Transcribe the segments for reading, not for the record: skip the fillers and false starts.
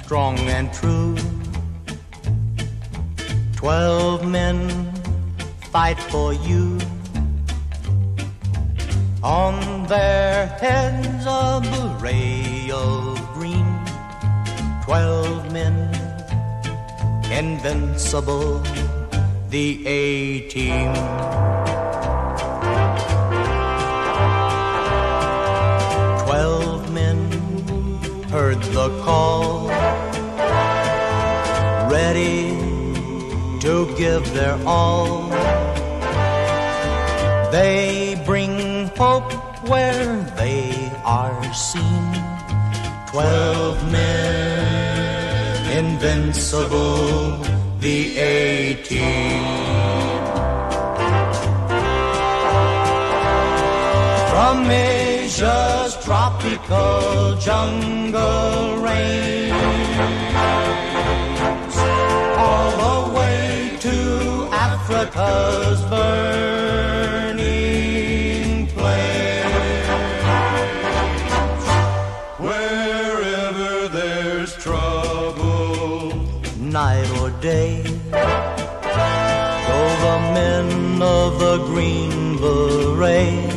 strong and true. 12 men fight for you. On their heads a beret of green. 12 men, invincible, the A-Team. 12 men heard the call, ready to give their all. They bring hope where they are seen. 12 men, invincible, the A-Team. From Asia's tropical jungle rains all the way to Africa's burning plains. Wherever there's trouble, night or day, go the men of the Green Beret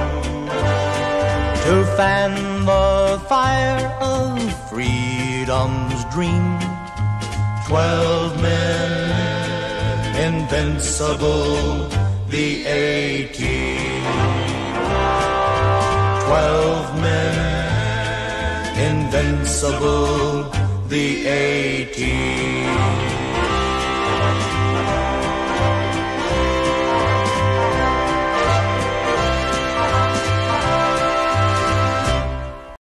to fan the fire of freedom's dream. 12 men, invincible, the A-Team. 12 men, invincible, the A-Team.